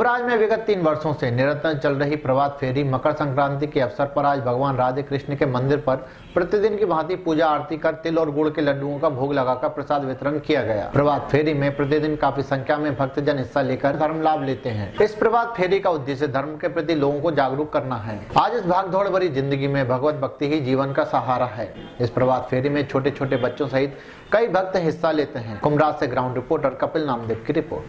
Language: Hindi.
कुंभराज में विगत 3 वर्षों से निरंतर चल रही प्रभात फेरी मकर संक्रांति के अवसर पर आज भगवान राधे कृष्ण के मंदिर पर प्रतिदिन की भांति पूजा आरती कर तिल और गुड़ के लड्डुओं का भोग लगाकर प्रसाद वितरण किया गया। प्रभात फेरी में प्रतिदिन काफी संख्या में भक्तजन हिस्सा लेकर धर्म लाभ लेते हैं। इस प्रभात फेरी का उद्देश्य धर्म के प्रति लोगों को जागरूक करना है। आज इस भागदौड़ भरी जिंदगी में भगवत भक्ति ही जीवन का सहारा है। इस प्रभात फेरी में छोटे छोटे बच्चों सहित कई भक्त हिस्सा लेते हैं। कुंभराज से ग्राउंड रिपोर्टर कपिल नामदेव की रिपोर्ट।